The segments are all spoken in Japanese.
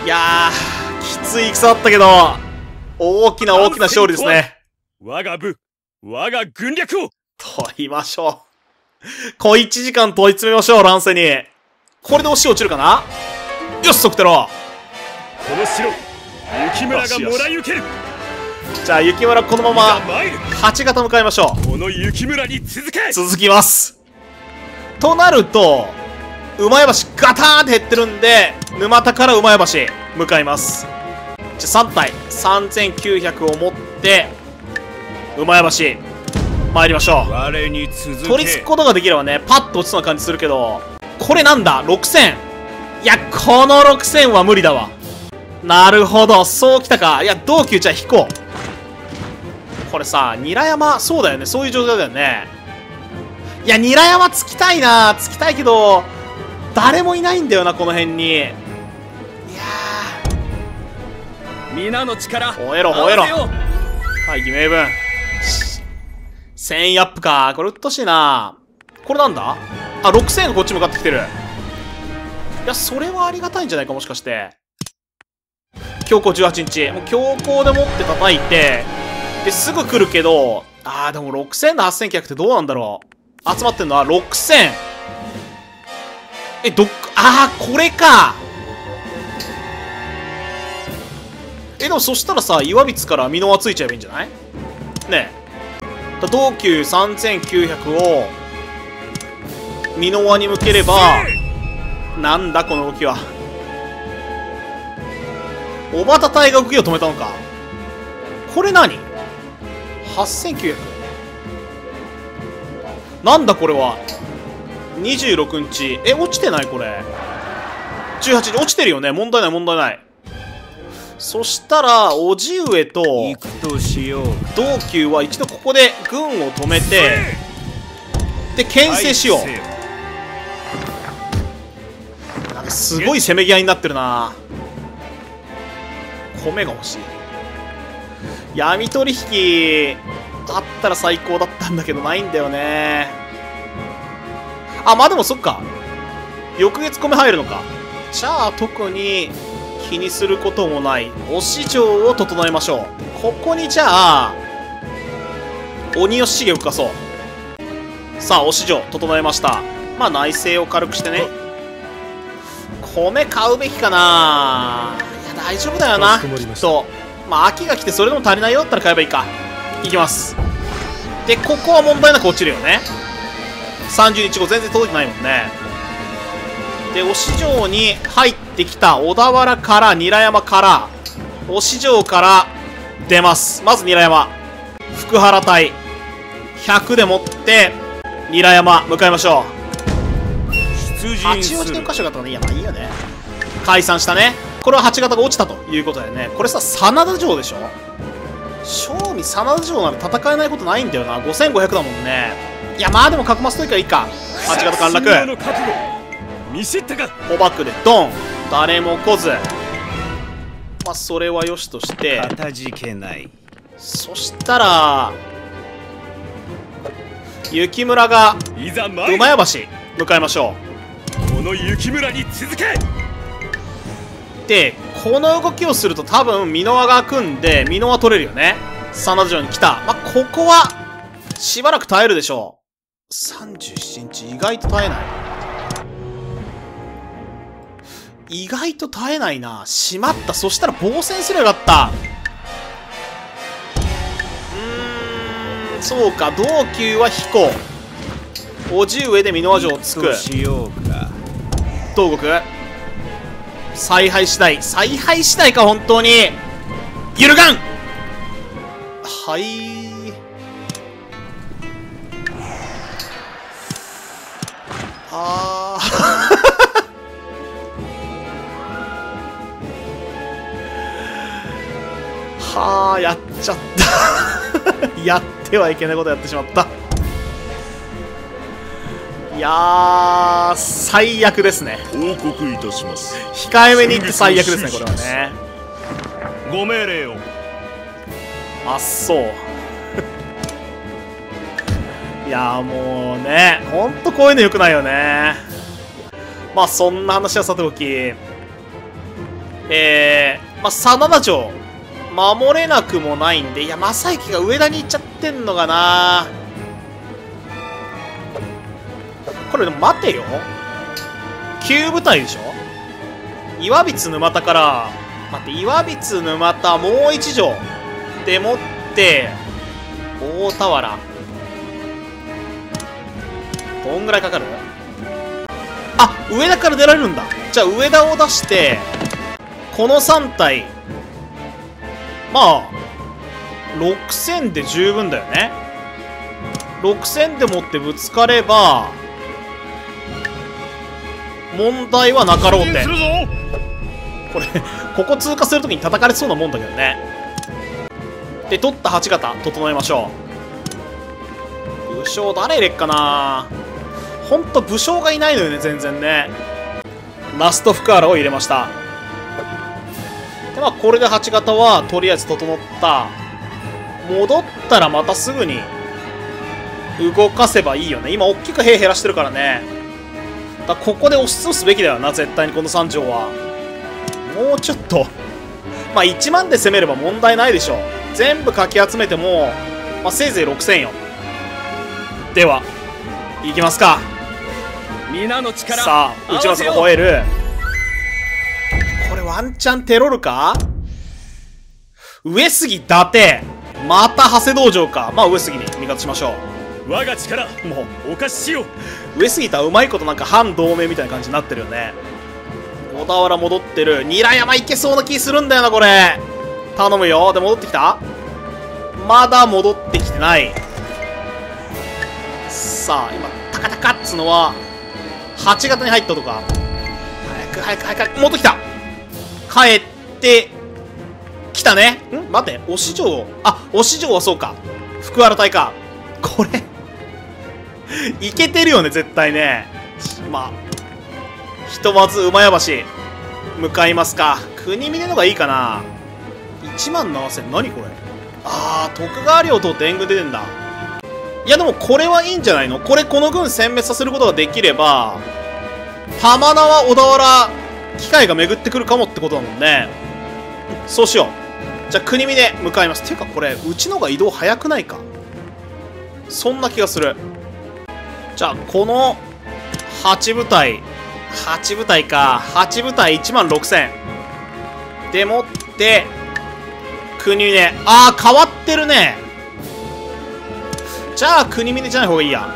やー、きつい戦だったけど、大きな勝利ですね。 我が部、我が軍略を問いましょう。小1時間問い詰めましょう、乱世に。これで押し落ちるかな。よし、ソクテロ。 この城、雪村がもらい受ける。 じゃあ、雪村このまま、8型向かいましょう。 この雪村に続け。 続きます。となると、馬屋橋ガターンって減ってるんで、沼田から馬屋橋向かいます。じゃあ3体、3900を持って、馬屋橋、参りましょう。 我に続け。 取り付くことができればね、パッと落ちそうな感じするけど、これなんだ ?6000。いや、この6000は無理だわ。なるほど、そうきたか。いや、同級じゃあ引こう。これさ、韮山、そうだよね、そういう状態だよね。いや、韮山つきたいな、つきたいけど、誰もいないんだよな、この辺に。いやー。皆の力、 吠えろ、吠えろ。大義名分。1000アップか。これうっとしいな。これなんだ？あ、6000がこっち向かってきてる。いや、それはありがたいんじゃないか、もしかして。強行18日。もう強行でもって叩いて、で、すぐ来るけど、でも6000の8900ってどうなんだろう。集まってんのは6000。これか。でもそしたらさ、岩光から箕輪ついちゃえばいいんじゃない？ねえ。同級3900を、箕輪に向ければ、なんだこの動きは。小畑隊が動きを止めたのか。これ何？ 8900。なんだこれは。26日。落ちてないこれ。18日落ちてるよね。問題ない、問題ない。そしたら、叔父上と、同級は一度ここで軍を止めて、で、牽制しよう。なんかすごいせめぎ合いになってるな。米が欲しい。闇取引、あったら最高だったんだけど、ないんだよね。まあでもそっか。翌月米入るのか。じゃあ、特に、気にすることもないお市場を整えましょう。ここにじゃあ鬼吉重を動かそう。さあお市場整えました。まあ内政を軽くしてね。米買うべきかな。いや大丈夫だよなきっと。まあ秋が来てそれでも足りないよだったら買えばいいか。いきます。でここは問題なく落ちるよね。30日後全然届いてないもんね。でお市場に入ってきた小田原から韮山からお市場から出ます。まず韮山福原隊100で持って韮山向かいましょう。八王子の箇所があったらいいや、まあいいよね。解散したね。これは8型が落ちたということだよね。これさ真田城でしょ。正味真田城なら戦えないことないんだよな。5500だもんね。いやまあでも角マスといからいいか。8型陥落見知ったか。 捕獲でドン。誰も来ず。まあそれはよしとしてかたじけない。 そしたら雪村が馬屋橋向かいましょう。この雪村に続け。 でこの動きをすると多分箕輪が開くんで箕輪取れるよね。真田城に来た。まあここはしばらく耐えるでしょう。37日意外と耐えない。意外と耐えないな。しまった。そしたら防戦すればよかった。そうか。同級は彦。叔父上で箕輪城をつく。東国采配次第。采配次第か本当に。揺るがん。はいはあ、やっちゃったやってはいけないことやってしまった。いやー最悪ですね。 報告いたします。 控えめに言って最悪ですねこれはね。 ご命令を。 あっそういやーもうねほんとこういうのよくないよね。まあそんな話はさておきまあ、真田城、守れなくもないんで、いや、正行が上田に行っちゃってんのかな。これでも待てよ。旧部隊でしょ。岩櫃沼田から、待って、岩櫃沼田もう一条でもって、大田原。どんぐらいかかる？あ、上田から出られるんだ。じゃあ上田を出して、この3体、まあ、6000で十分だよね。6000でもってぶつかれば、問題はなかろうって。これ、ここ通過するときに叩かれそうなもんだけどね。で、取った8型、整えましょう。武将誰入れっかな。ほんと武将がいないのよね、全然ね。ラスト福原を入れました。で、まあ、これで8型は、とりあえず整った。戻ったらまたすぐに、動かせばいいよね。今、大きく兵減らしてるからね。だからここで押し潰すべきだよな、絶対にこの3条は。もうちょっと。まあ、1万で攻めれば問題ないでしょう。全部かき集めても、まあ、せいぜい6000よ。では、いきますか。 皆の力。 さあ、内松が吠える。これワンチャンテロるか。上杉伊達。また長谷道場か。まあ、上杉に味方しましょう。我が力、もうお貸ししよう。上杉とはうまいことなんか反同盟みたいな感じになってるよね。小田原戻ってる。韮山いけそうな気するんだよな、これ。頼むよ。で、戻ってきた？まだ戻ってきてない。さあ、今、タカタカっつのは、8型に入ったとか。早く、戻ってきた。帰って、来たね。待って、押城。あ、押城はそうか。福原隊か。これ、いけてるよね、絶対ね。まあ、ひとまず馬屋橋、向かいますか。国峰のがいいかな。17000、何これ。あー、徳川領と天狗出てんだ。いやでもこれはいいんじゃないの。これこの軍殲滅させることができれば、玉縄小田原機会が巡ってくるかもってことだもんね。そうしよう。じゃあ国峰向かいます。ていうかこれうちの方が移動早くないか。そんな気がする。じゃあこの8部隊か。8部隊16000でもって国峰。ああ変わってるね。じゃあ国峰じゃない方がいいや。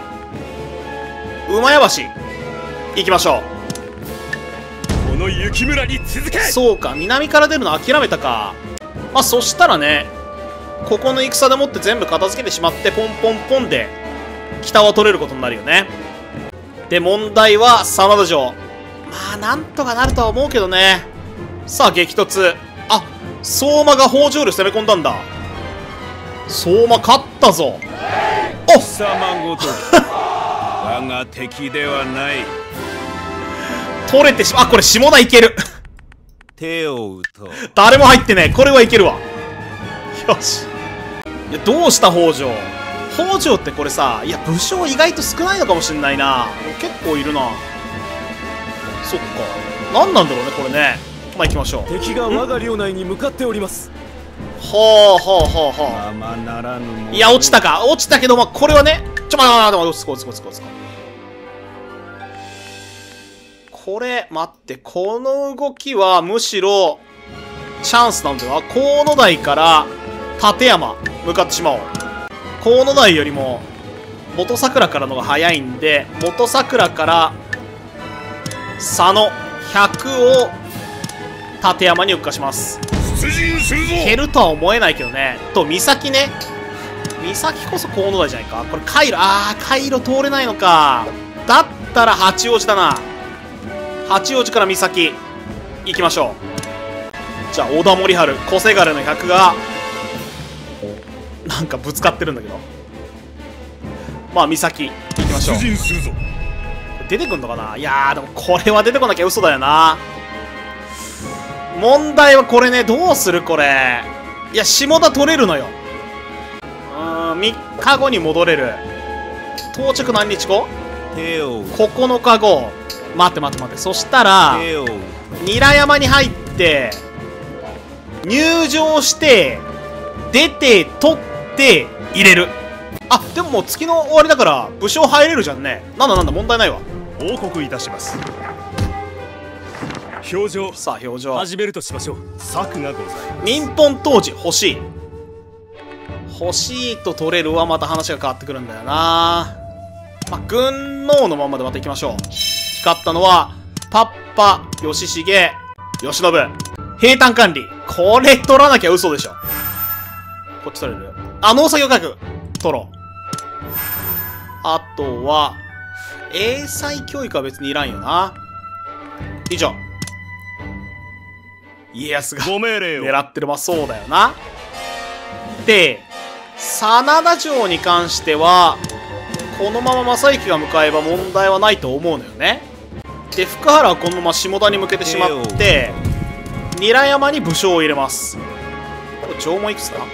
馬屋橋行きましょう。この雪村に続け。 そうか、南から出るの諦めたか。まあそしたらね、ここの戦でもって全部片付けてしまってポンポンポンで北は取れることになるよね。で問題は真田城。まあなんとかなるとは思うけどね。さあ激突。あ、相馬が北条領攻め込んだんだ。相馬勝ったぞ。おっ、 貴様ごと我が敵ではない。 取れてあ、これ下田いける。 手を打とう。 誰も入ってねえ。これはいけるわ。よし。いやどうした北条。北条ってこれさ、いや武将意外と少ないのかもしんないな。結構いるな。そっか、何なんだろうねこれね。まあ行きましょう。 敵が我が領内に向かっております。 はあはあはあはあ。 ままならぬ。 いや落ちたか。落ちたけど、まあこれはね、待って落ち着こう。これ待って、この動きはむしろチャンスなんだよな。河野台から立山向かってしまおう。河野台よりも元桜からのが早いんで、元桜から佐野100を立山に動かします。 出陣するぞ。 蹴るとは思えないけどね。と岬ね。岬こそ河野台じゃないか。これ回路、回路通れないのか。だったら八王子だな。八王子から岬行きましょう。じゃあ織田守春小せがれの100がなんかぶつかってるんだけど、まあ岬行きましょう。 出陣するぞ。 出てくんのかな。いやーでもこれは出てこなきゃ嘘だよな。問題はこれね、どうするこれ。いや下田取れるのよ。3日後に戻れる。到着何日後？9日後。待って。そしたら韮山に入って入場して出て取って入れる。あ、でももう月の終わりだから武将入れるじゃんね。なんだ問題ないわ。 報告いたします。表情、 さあ表情始めるとしましょう。策がございます。 民本当時欲しい。欲しいと取れるはまた話が変わってくるんだよな。まあ、軍能のままでまた行きましょう。光ったのはパッパ、義重、慶喜、平坦管理。これ取らなきゃ嘘でしょ。こっち取れる。あ、農作業学取ろう。あとは英才教育は別にいらんよな。以上。家康がご命令を狙ってる。まあそうだよな。で、真田城に関してはこのまま正行が向かえば問題はないと思うのよね。で、福原はこのまま下田に向けてしまって韮山に武将を入れます。これ城門いくつだ？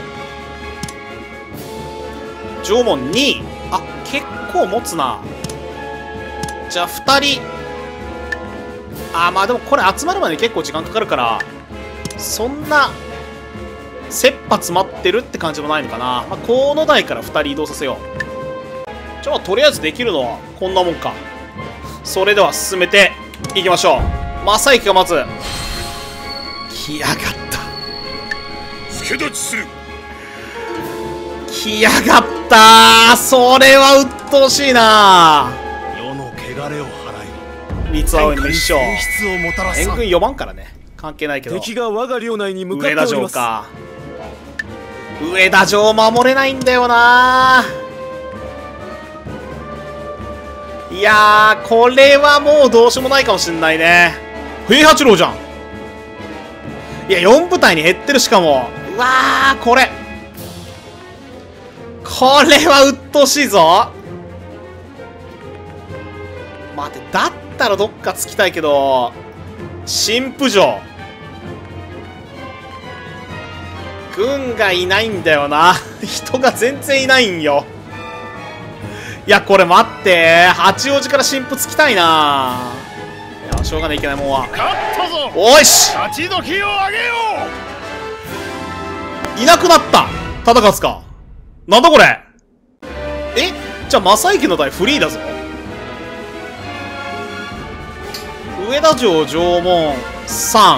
城門2。あ、結構持つな。じゃあ2人。あ、まあでもこれ集まるまでに結構時間かかるからそんな切羽詰まってるって感じもないのかな。まあ、河野台から2人移動させよう。じゃあとりあえずできるのはこんなもんか。それでは進めていきましょう。正行がまず来やがった。 助立ちする。 来やがったー。それは鬱陶しいな。 世の汚れを払い、 三つ青いの一生演出をもたらす。 援軍4番からね関係ないけど。 敵が我が領内に向かって上田おります。 城か。上田城守れないんだよな。いやー、これはもうどうしようもないかもしんないね。平八郎じゃん。いや、4部隊に減ってる。しかもうわー、これは鬱陶しいぞ。待って、だったらどっかつきたいけど新婦城軍がいないんだよな。人が全然いないんよ。いや、これ待って、八王子から新婦つきたいな。いや、しょうがない、いけないもんは。 勝ったぞ。 おいし、 勝ち時をあげよいなくなった。忠勝か。なんだこれ。え、じゃあ正行の隊フリーだぞ。上田城城門3、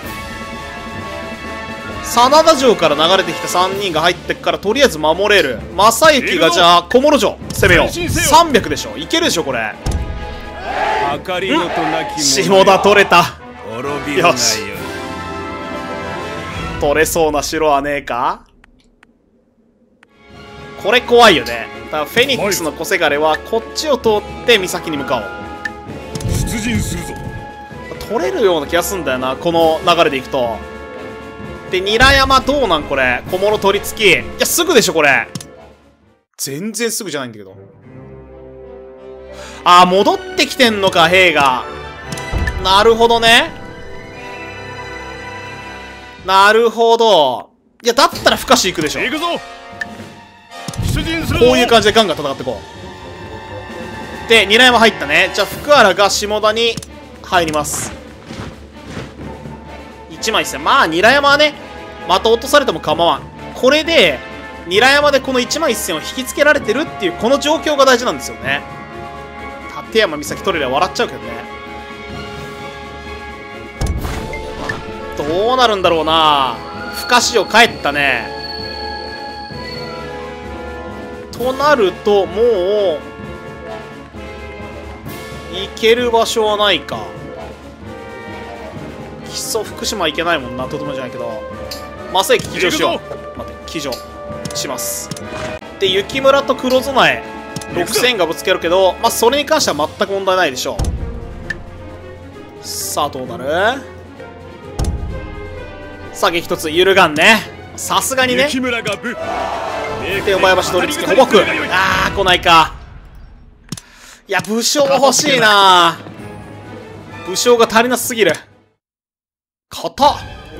真田城から流れてきた3人が入ってっからとりあえず守れる。正行がじゃあ小諸城攻めよう。300でしょ。いけるでしょこれ。 う。明かりのとなき下田取れた。 滅びるなよ。 取れそうな城はねえか。これ怖いよね。だからフェニックスの小せがれはこっちを通って岬に向かおう。 出陣するぞ。 取れるような気がすんだよな、この流れでいくと。で、韮山どうなんこれ。小諸取り付き。いや、すぐでしょこれ。全然すぐじゃないんだけど。あー、戻ってきてんのか兵が。なるほどね。なるほど。いや、だったら不可視行くでしょ。 行くぞ。出陣するぞ。 こういう感じでガンガン戦ってこう。で、韮山入ったね。じゃあ福原が下田に入ります。1枚戦。まあ韮山はね、また落とされても構わん。これで韮山でこの1枚1戦を引きつけられてるっていうこの状況が大事なんですよね。立山岬取れりゃ笑っちゃうけどね。どうなるんだろうな。不可視を帰ったね。となるともう行ける場所はないか。木曽福島行けないもんな。とてもじゃないけど正行騎乗しよう。待って、騎乗します。で、雪村と黒備え6000がぶつけるけど、まあそれに関しては全く問題ないでしょう。さあどうなる。さあ激突揺るがんね。さすがにね。 雪村がぶで、小林取り付け保木。あー、来ないか。いや、武将欲しいな。武将が足りなすぎる。硬っ。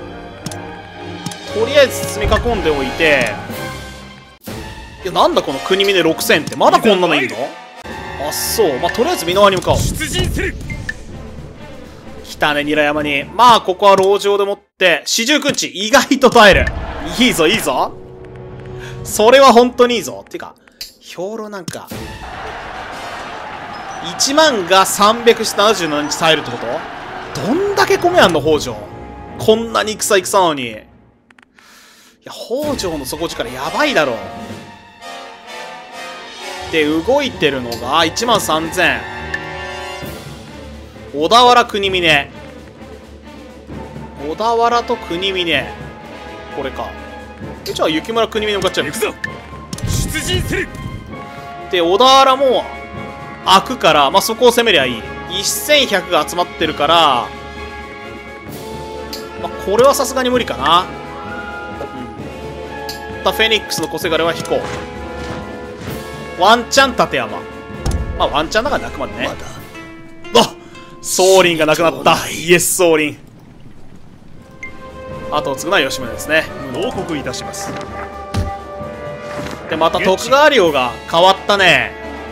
とりあえず包み囲んでおいて。いや、なんだこの国峰6000って。まだこんなのいるの。あ、そう。まあ、とりあえず美濃輪に向かおう。 出陣する。 来たね、韮山に。まあ、ここは籠城でもって、四十九日、意外と耐える。いいぞ、いいぞ。それは本当にいいぞ。てか、兵糧なんか、1万が377日耐えるってこと？どんだけ米あんの、北条。こんなに戦なのに。いや、北条の底力やばいだろ。で、動いてるのが、1万3000。小田原国峰。小田原と国峰。これか。じゃあ、雪村国峰向かっちゃう。 行くぞ。出陣する。 で、小田原も、開くから、まあ、そこを攻めりゃいい。1100が集まってるから、まあ、これはさすがに無理かな。フェニックスの小せがれは引こう。ワンチャン立山。まあ、ワンチャンだから泣くまでね。あ、宗麟がなくなった。イエス宗麟。あとを継ぐのは吉宗ですね。 報告いたします。 で、また徳川領が変わったね。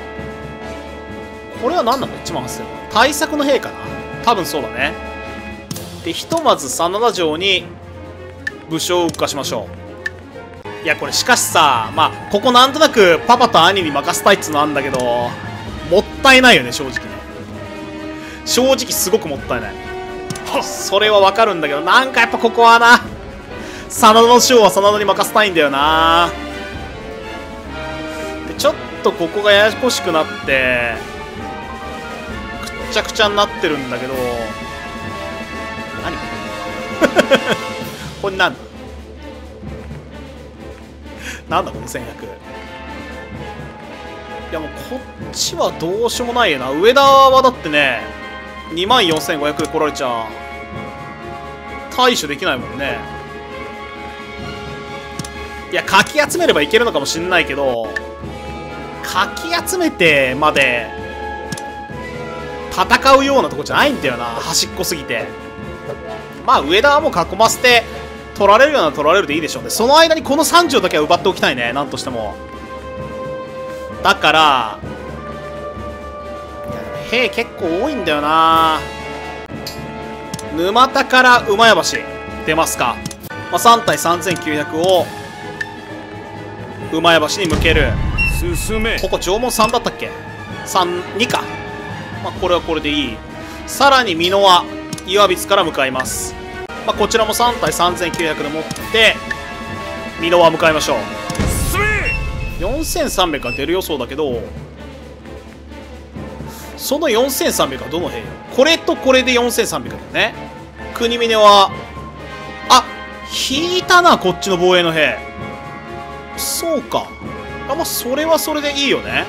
これは何なの ?1 万8000。対策の兵かな、多分そうだね。で、ひとまず真田城に武将を動かしましょう。いや、これしかしさ、まあ、ここなんとなくパパと兄に任せたいっつうのあんだけど、もったいないよね、正直ね。正直すごくもったいない。それはわかるんだけど、なんかやっぱここはな、真田の将は真田に任せたいんだよな。で、ちょっとここがややこしくなって、くっちゃくちゃになってるんだけど、何これこれなんだなんだこの戦略。いやもうこっちはどうしようもないよな。上田はだってね、24500で来られちゃ対処できないもんね。いや、かき集めればいけるのかもしんないけど、かき集めてまで戦うようなとこじゃないんだよな、端っこすぎて。まあ上田はもう囲ませて取られるような取られるでいいでしょうね。その間にこの3条だけは奪っておきたいね、なんとしても。だから兵結構多いんだよな。沼田から馬屋橋出ますか。まあ、3体3900を馬屋橋に向ける。 進め。 ここ縄文3だったっけ。2か。まあこれはこれでいい。さらに美濃は岩櫃から向かいます。まあこちらも3体3900で持って美濃は向かいましょう。4300が出る予想だけど、その4300はどの兵よ。これとこれで4300だよね。国峰は引いたな、こっちの防衛の兵。そうか。まあそれはそれでいいよね。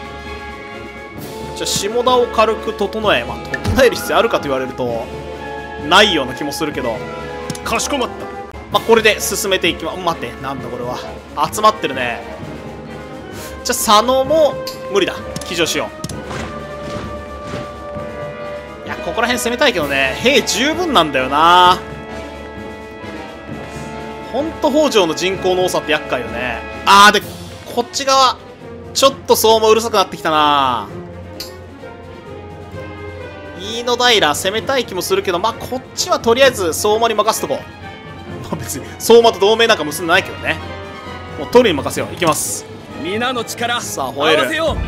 じゃあ下田を軽く整え、まあ整える必要あるかと言われるとないような気もするけど、 かしこまった。 まあこれで進めていきます。待って、なんだこれは。集まってるね。じゃあ佐野も無理だ。騎乗しよう。いや、ここら辺攻めたいけどね、兵十分なんだよな。ほんと北条の人口の多さって厄介よね。でこっち側ちょっと相馬うるさくなってきたな。飯野平攻めたい気もするけど、まあこっちはとりあえず相馬に任せとこう。まあ別に相馬と同盟なんか結んでないけどね。もう取るに任せよう。いきます。 皆の力さあ吠える。 合わせよう。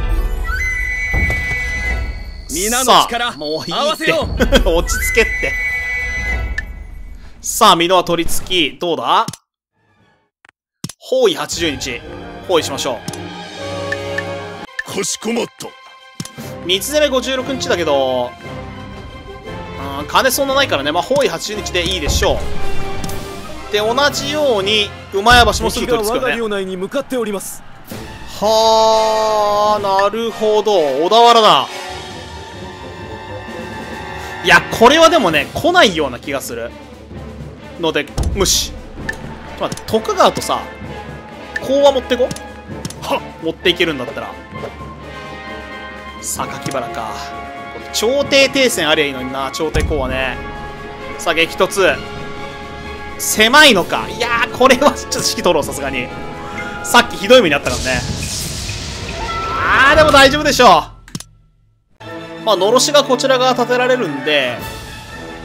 皆の力もういいって合わせよう。 落ち着けって。さあ美濃は取り付き、どうだ。包囲80日包囲しましょかしこまった。 う。三つ攻め56日だけど、金そんなないからね、まあ包囲80日でいいでしょう。で同じように馬屋橋もすぐ取り付くよね。 我が領内に向かっております。 はあ、なるほど。小田原だ。いや、これはでもね、来ないような気がするので無視。ちょっと待って、徳川とさ講和持ってこは持っていけるんだったら。榊原か。朝廷停戦ありゃいいのにな。朝廷講和ね。さあ激突。狭いのか。いやー、これはちょっと指揮取ろう、さすがに。さっきひどい目にあったからね。でも大丈夫でしょう。まあのろしがこちら側立てられるんで、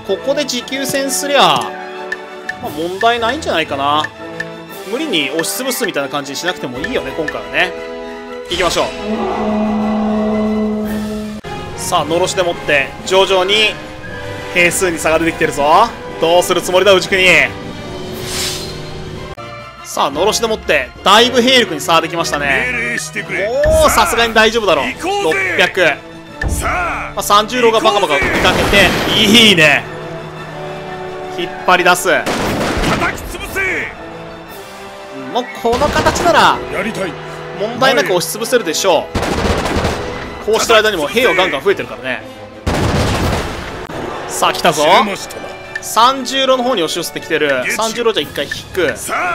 ここで持久戦すりゃ、まあ、問題ないんじゃないかな。無理に押しつぶすみたいな感じにしなくてもいいよね、今回はね。行きましょう。さあ、のろしでもって徐々に兵数に差が出てきてるぞ。どうするつもりだ、内国。さあ、のろしでもってだいぶ兵力に差ができましたね。おお、さすがに大丈夫だろう。600、まあ、30郎がバカバカ追いかけて、いいね、引っ張り出す。もうこの形なら問題なく押しつぶせるでしょう。こうしてる間にも兵はガンガン増えてるからね。さあ来たぞ。30郎の方に押し寄せてきてる。30郎じゃ一回引く。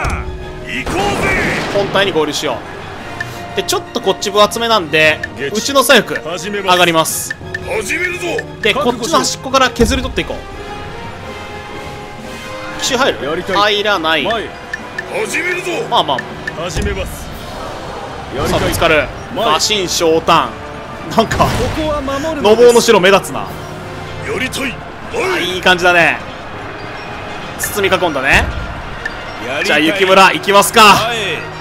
本体に合流しよう。でちょっとこっち分厚めなんでうちの左翼上がります。でこっちの端っこから削り取っていこう。奇襲入る？入らない。まあまあさあぶつかる。馬神昇胆。なんかのぼうの城目立つな。いい感じだね。包み囲んだね。じゃあ雪村行きますか。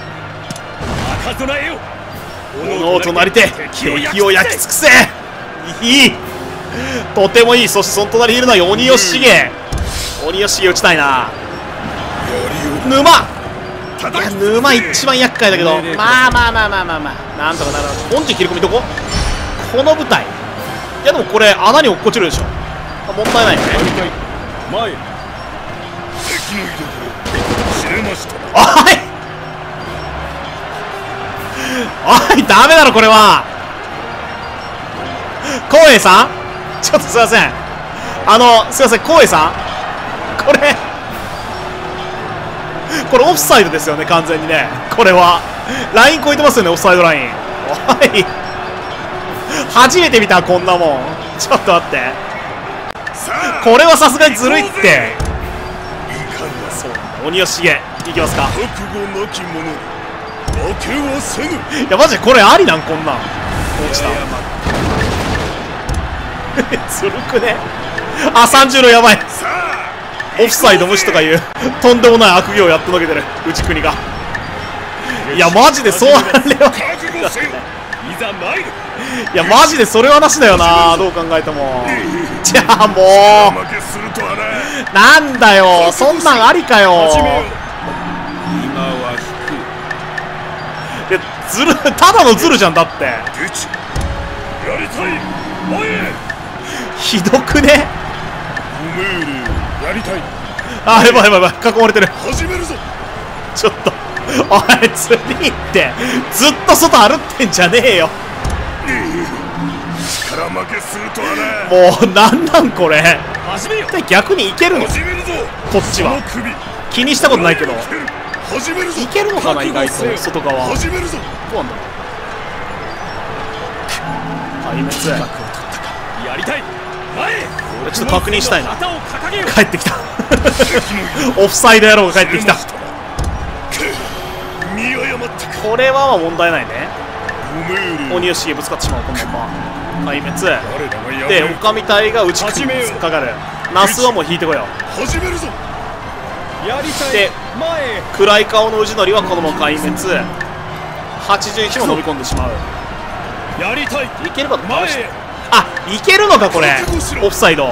炎となりて敵を焼き尽くせ。いい、とてもいい。そしてその隣にいるのは鬼吉重。鬼吉重打ちたいな。沼、いや沼一番厄介だけど、まあなんとかなる。音痴切り込みどこ？この舞台。いやでもこれ穴に落っこちるでしょ。問題ないよね。おいダメだろこれは。光栄さん、ちょっとすいません、すいません、光栄さん、これオフサイドですよね、完全にね。これはライン越えてますよね、オフサイドライン。おい初めて見たこんなもん。ちょっと待って、これはさすがにずるいって。そう鬼吉重いきますか。いやマジでこれありなん？こんなん落ちたずるくね。あ、30郎やばい。オフサイド無視とかいうとんでもない悪行をやってのけてる内国が。いやマジでそう、あれはいやマジでそれはなしだよな、どう考えても。じゃあもうなんだよ、そんなんありかよ。いやずる、ただのずるじゃん。だってひどくね。あ、やばいやばいやばい、囲まれてる。ちょっとおい釣りってずっと外歩ってんじゃねえよ。もうなんなんこれ。逆にいけるの？こっちは気にしたことないけどいけるのかな、意外と外側。どうなんだろう。壊滅。ちょっと確認したいな。帰ってきたオフサイド野郎が帰ってきた。これは問題ないね。鬼吉重ぶつかってしまう。このまま壊滅で、おかみ隊が打ち突っかかる。那須はもう引いてこよう。で暗い顔の氏則はこのまま壊滅。81も飲み込んでしまう。いければと倒して、あ、いけるのかこれ。オフサイド。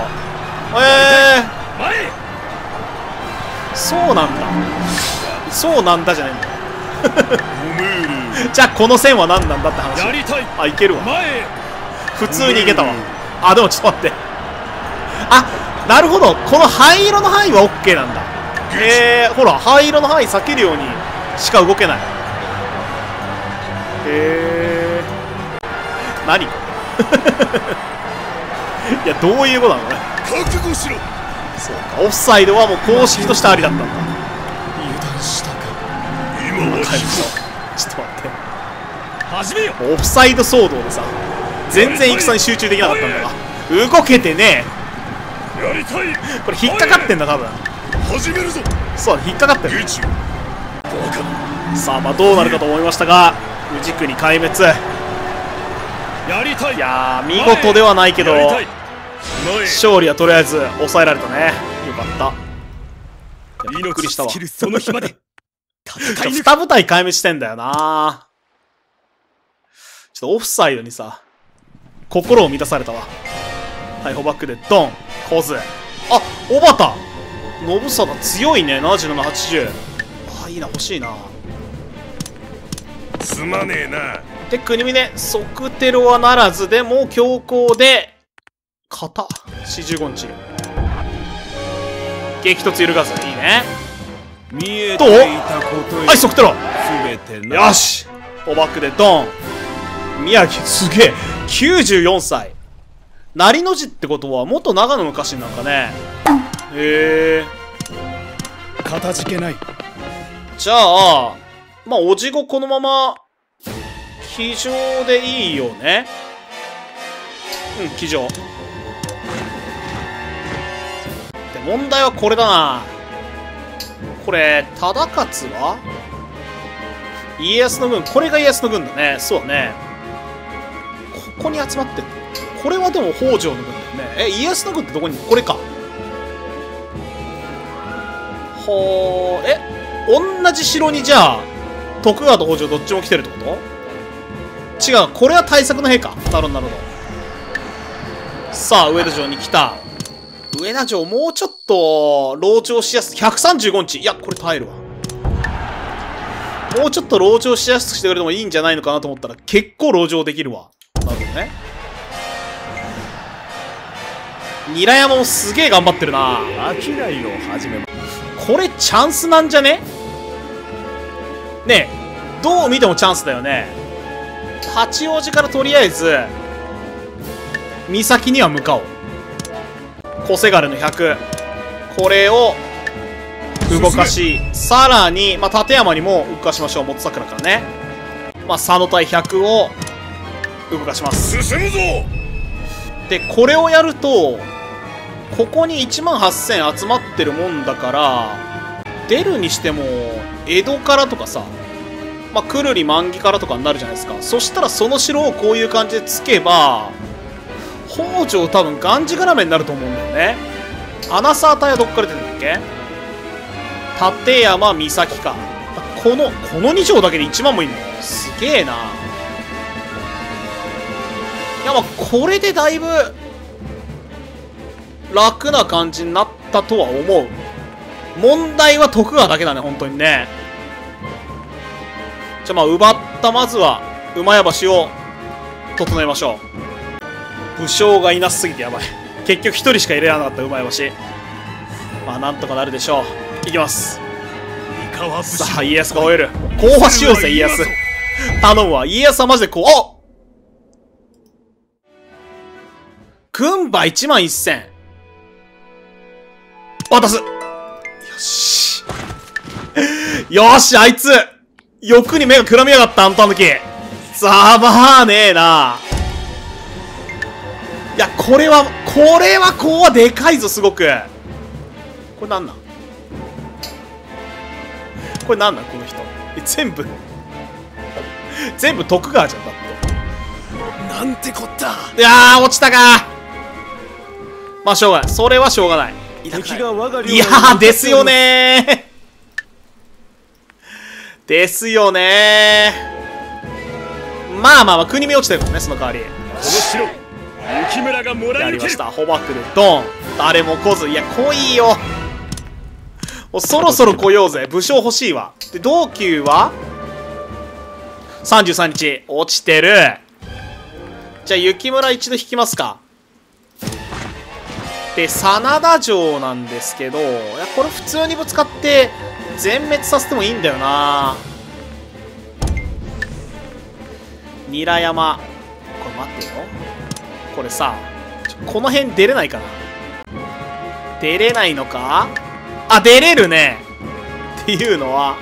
そうなんだ、そうなんだじゃないんだじゃあこの線は何なんだって話。あ、いけるわ、普通にいけたわ。あ、でもちょっと待って、あ、なるほど、この灰色の範囲は OK なんだ。ほら灰色の範囲避けるようにしか動けない。何これいやどういうことなのこれ。覚悟しろ。そうか、オフサイドはもう公式としてありだったんだ。油断したか。今はちょっと待って、始めよ。オフサイド騒動でさ、全然戦に集中できなかったんだが、動けてねえ。これ引っかかってんだ多分。そうだ、引っかかってる。さあまあどうなるかと思いましたが、氏国壊滅。いやー見事ではないけど勝利はとりあえず抑えられたね。よかった。びっくりしたわ。 その日まで二部隊壊滅してんだよな。ちょっとオフサイドにさ、心を満たされたわ。はい、ホバックでドン、コズ。あ、小畑信貞強いね。77、80。あ、いいな、欲しいな。 すまねえな。 で、国峰、即テロはならず、でも強行で、型45日。激突揺るがず、いいね。 見えていたことよ。 はい、即テロ。 全てな。 よし、ホバックでドン。宮城、すげえ。94歳。成の字ってことは、元長野の家臣なんかね。へえ。 かたじけない。 じゃあ、まあ、おじごこのまま、騎乗でいいよね。うん、騎乗。で、問題はこれだな。これ、忠勝は家康の軍、これが家康の軍だね。そうだね。ここに集まってる。これはでも北条の軍だよね。家康の軍ってどこに、これか。ほー、同じ城にじゃあ、徳川と北条どっちも来てるってこと？違う、これは対策の兵か。なるほど、なるほど。さあ、上田城に来た。上田城、もうちょっと、籠城しやす、135日。いや、これ耐えるわ。もうちょっと籠城しやすくしてくれてもいいんじゃないのかなと思ったら、結構籠城できるわ。なるほどね。韮山もすげえ頑張ってるな。 商いを始めま。 これチャンスなんじゃね？ねえ、どう見てもチャンスだよね。八王子からとりあえず、岬には向かおう。小せがれの100。これを、動かし、さらに、まあ、立山にも動かしましょう。元桜からね。まあ、佐野対100を、動かします。 進むぞ。 で、これをやると、ここに18000集まってるもんだから、出るにしても、江戸からとかさ、まあ、くるり万木からとかになるじゃないですか。そしたらその城をこういう感じでつけば、北条多分がんじがらめになると思うんだよね。穴沢隊はどっから出てるんだっけ？立山岬か。この2城だけで1万もいんの？すげえな。いや、まあ、これでだいぶ、楽な感じになったとは思う。問題は徳川だけだね、本当にね。じゃあまあ、奪ったまずは、馬屋橋を整えましょう。武将がいなすぎてやばい。結局一人しか入れられなかった馬屋橋。まあ、なんとかなるでしょう。いきます。さあ、家康が終える。後破しようぜ、家康。頼むわ。家康はマジでこう、お！軍馬11000。渡す。よし。よし、あいつ欲に目がくらみやがった、あんたの時。ざまあねえな。いや、これはこうはでかいぞ、すごく。これなんなん？これなんなん、この人。全部徳川じゃん、だって。 なんてこった。 いやー、落ちたか。まあ、しょうがない。それはしょうがない。いやー、ですよねー。ですよねー。まあまあまあ、国見落ちてるからね、その代わり。 この城、雪村がもらいやりました。ホバックでドン。誰も来ず。いや、来いよ。もうそろそろ来ようぜ。武将欲しいわ。で、同級は33日。落ちてる。じゃあ、雪村一度引きますか。で、真田城なんですけど、いや、これ普通にぶつかって全滅させてもいいんだよな。韮山。これ待ってよ。これさ、この辺出れないかな。出れないのか？あ、出れるね。っていうのは、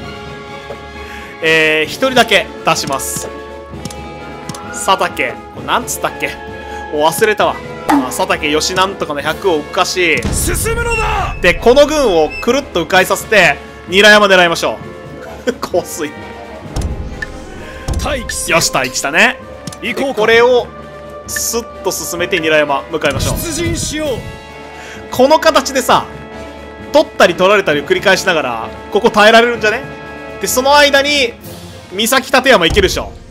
一人だけ出します。佐竹。これなんつったっけ？忘れたわ。佐竹義なんとかの100を動かし、 進むのだ。 で、この軍をくるっと迂回させて、韮山狙いましょう。香水。 待機する。 よし、待機したね。 行こうか。 これを、 スッと進めて韮山向かいましょう。 出陣しよう。 この形でさ、取ったり取られたりを繰り返しながらここ耐えられるんじゃね。でその間に三崎立山行けるでしょ。